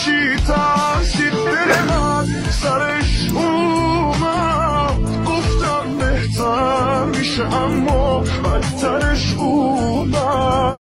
چی ترسید دل من سرش اومد گفتم بهتر میشه اما بدترش اومد